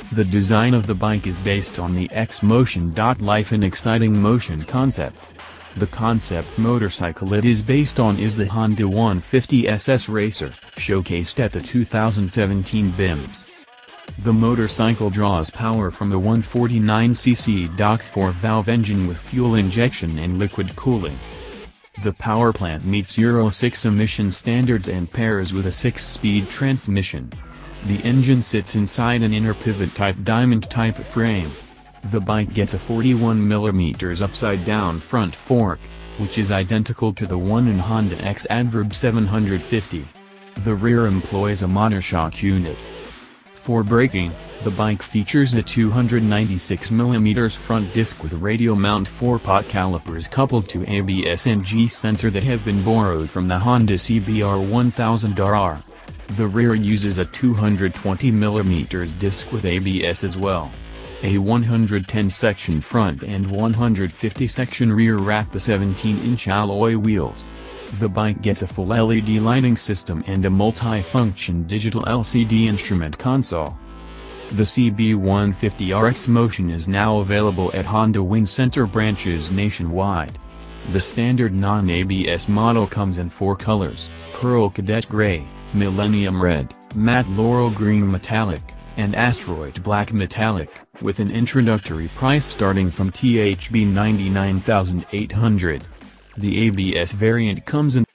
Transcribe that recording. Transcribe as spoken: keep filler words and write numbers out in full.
The design of the bike is based on the X-Motion. Life in exciting motion concept. The concept motorcycle it is based on is the Honda one fifty S S Racer, showcased at the two thousand seventeen B I M S. The motorcycle draws power from the one forty-nine c c four valve engine with fuel injection and liquid cooling. The power plant meets Euro six emission standards and pairs with a six-speed transmission. The engine sits inside an inner pivot-type diamond-type frame. The bike gets a forty-one millimeter upside-down front fork, which is identical to the one in Honda X Adverb seven fifty. The rear employs a monoshock unit. For braking, the bike features a two hundred ninety-six millimeter front disc with radial mount four-pot calipers coupled to A B S and G-sensor that have been borrowed from the Honda C B R one thousand R R. The rear uses a two hundred twenty millimeter disc with A B S as well. A one hundred ten section front and one hundred fifty section rear wrap the seventeen inch alloy wheels. The bike gets a full L E D lighting system and a multi-function digital L C D instrument console. The C B one fifty R X-Motion is now available at Honda Wing Center branches nationwide. The standard non-A B S model comes in four colors: Pearl Cadet Gray, Millennium Red, Matte Laurel Green Metallic, and Asteroid Black Metallic, with an introductory price starting from T H B ninety-nine thousand eight hundred dollars. The A B S variant comes in